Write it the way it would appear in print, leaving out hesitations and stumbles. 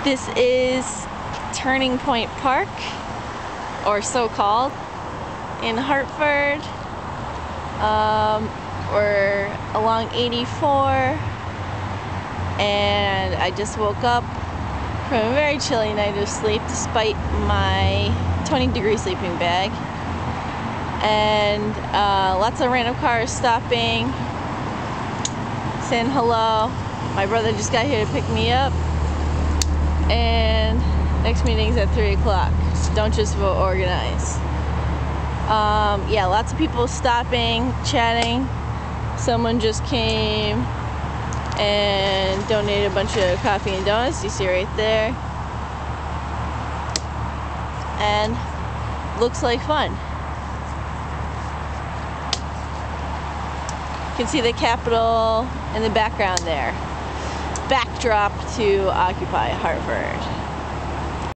This is Turning Point Park, or so called, in Hartford. We're along 84, and I just woke up from a very chilly night of sleep despite my 20-degree sleeping bag. And lots of random cars stopping, saying hello. My brother just got here to pick me up. And next meeting's at 3 o'clock. Don't just vote, organize. Yeah, lots of people stopping, chatting. Someone just came and donated a bunch of coffee and donuts. You see right there. And looks like fun. You can see the Capitol in the background there. Backdrop to Occupy Hartford.